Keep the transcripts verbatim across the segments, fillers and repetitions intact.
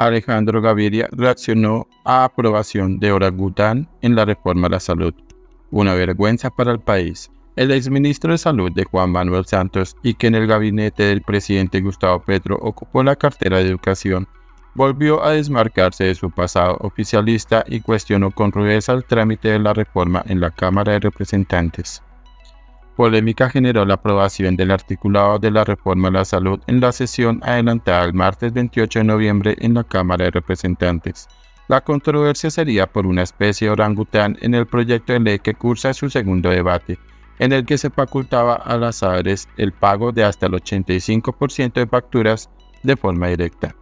Alejandro Gaviria reaccionó a aprobación de orangután en la reforma a la salud. Una vergüenza para el país. El exministro de Salud de Juan Manuel Santos y que en el gabinete del presidente Gustavo Petro ocupó la cartera de Educación, volvió a desmarcarse de su pasado oficialista y cuestionó con rudeza el trámite de la reforma en la Cámara de Representantes. Polémica generó la aprobación del articulado de la reforma a la salud en la sesión adelantada el martes veintiocho de noviembre en la Cámara de Representantes. La controversia sería por una especie de orangután en el proyecto de ley que cursa su segundo debate, en el que se facultaba a las A R Es el pago de hasta el ochenta y cinco por ciento de facturas de forma directa.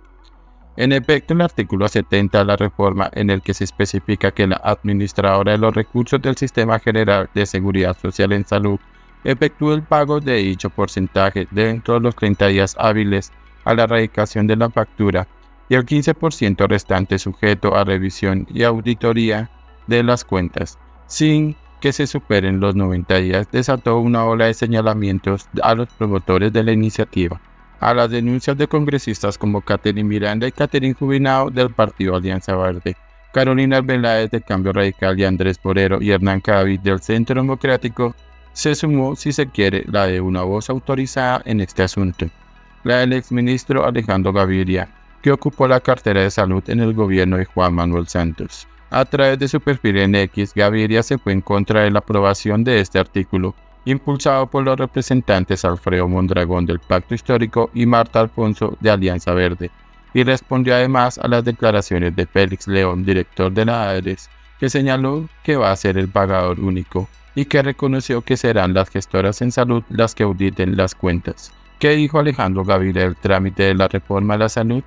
En efecto, el artículo setenta de la reforma, en el que se especifica que la administradora de los recursos del Sistema General de Seguridad Social en Salud efectúe el pago de dicho porcentaje dentro de los treinta días hábiles a la erradicación de la factura y el quince por ciento restante sujeto a revisión y auditoría de las cuentas, sin que se superen los noventa días, desató una ola de señalamientos a los promotores de la iniciativa, a las denuncias de congresistas como Catherine Miranda y Catherine Jubinao del Partido Alianza Verde, Carolina Arbeláez de Cambio Radical y Andrés Borrero y Hernán Cadavid del Centro Democrático. Se sumó, si se quiere, la de una voz autorizada en este asunto, la del exministro Alejandro Gaviria, que ocupó la cartera de salud en el gobierno de Juan Manuel Santos. A través de su perfil en X, Gaviria se fue en contra de la aprobación de este artículo, impulsado por los representantes Alfredo Mondragón del Pacto Histórico y Marta Alfonso de Alianza Verde, y respondió además a las declaraciones de Félix León, director de la A R E S, que señaló que va a ser el pagador único y que reconoció que serán las gestoras en salud las que auditen las cuentas. ¿Qué dijo Alejandro Gaviria del trámite de la reforma a la salud?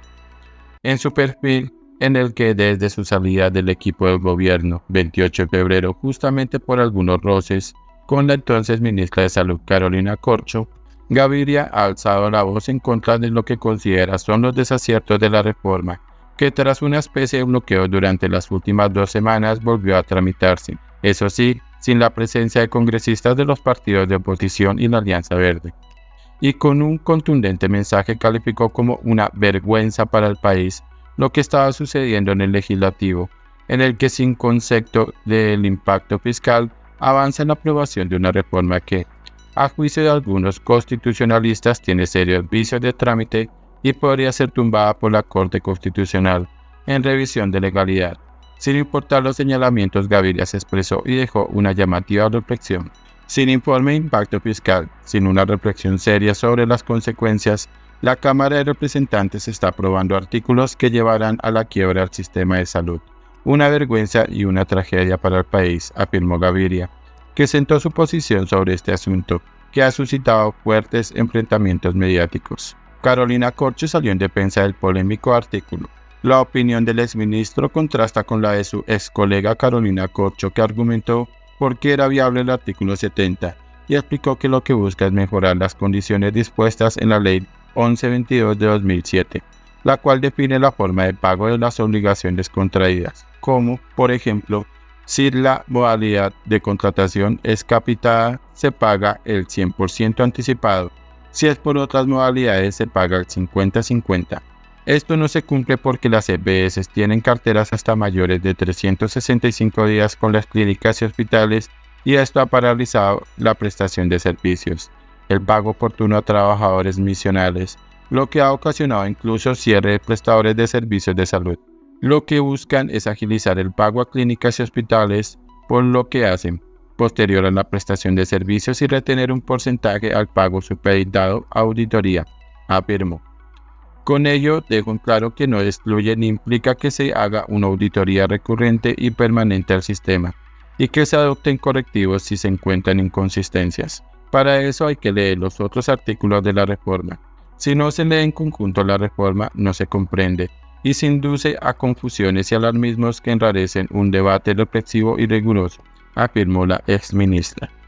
En su perfil, en el que desde su salida del equipo del gobierno, veintiocho de febrero, justamente por algunos roces con la entonces ministra de Salud Carolina Corcho, Gaviria ha alzado la voz en contra de lo que considera son los desaciertos de la reforma, que tras una especie de bloqueo durante las últimas dos semanas volvió a tramitarse, eso sí, sin la presencia de congresistas de los partidos de oposición y la Alianza Verde. Y con un contundente mensaje calificó como una vergüenza para el país lo que estaba sucediendo en el legislativo, en el que sin concepto del impacto fiscal avanza en la aprobación de una reforma que, a juicio de algunos constitucionalistas, tiene serios vicios de trámite y podría ser tumbada por la Corte Constitucional en revisión de legalidad. Sin importar los señalamientos, Gaviria se expresó y dejó una llamativa reflexión. Sin informe de impacto fiscal, sin una reflexión seria sobre las consecuencias, la Cámara de Representantes está aprobando artículos que llevarán a la quiebra al sistema de salud. Una vergüenza y una tragedia para el país, afirmó Gaviria, que sentó su posición sobre este asunto, que ha suscitado fuertes enfrentamientos mediáticos. Carolina Corcho salió en defensa del polémico artículo. La opinión del exministro contrasta con la de su ex colega Carolina Corcho, que argumentó por qué era viable el artículo setenta y explicó que lo que busca es mejorar las condiciones dispuestas en la Ley once veintidós de dos mil siete, la cual define la forma de pago de las obligaciones contraídas, como, por ejemplo, si la modalidad de contratación es capitada, se paga el cien por ciento anticipado, si es por otras modalidades se paga el cincuenta cincuenta. Esto no se cumple porque las E P S tienen carteras hasta mayores de trescientos sesenta y cinco días con las clínicas y hospitales y esto ha paralizado la prestación de servicios, el pago oportuno a trabajadores misionales, lo que ha ocasionado incluso cierre de prestadores de servicios de salud. Lo que buscan es agilizar el pago a clínicas y hospitales, por lo que hacen posterior a la prestación de servicios y retener un porcentaje al pago supeditado a auditoría, afirmó. Con ello, dejo en claro que no excluye ni implica que se haga una auditoría recurrente y permanente al sistema, y que se adopten correctivos si se encuentran inconsistencias. Para eso hay que leer los otros artículos de la reforma. Si no se lee en conjunto la reforma, no se comprende, y se induce a confusiones y alarmismos que enrarecen un debate reflexivo y riguroso, afirmó la exministra.